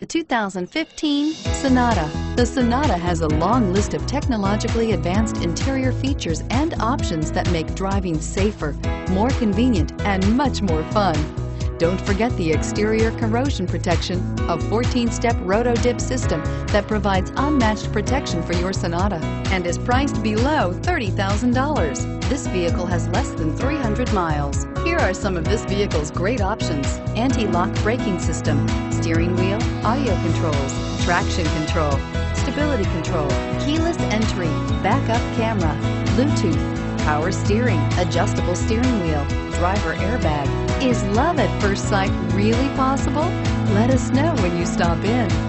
2015 Sonata. The Sonata has a long list of technologically advanced interior features and options that make driving safer, more convenient, and much more fun. Don't forget the exterior corrosion protection, a 14-step roto-dip system that provides unmatched protection for your Sonata and is priced below $30,000. This vehicle has less than 300 miles. Here are some of this vehicle's great options: anti-lock braking system, steering wheel audio controls, traction control, stability control, keyless entry, backup camera, Bluetooth, power steering, adjustable steering wheel, driver airbag. Is love at first sight really possible? Let us know when you stop in.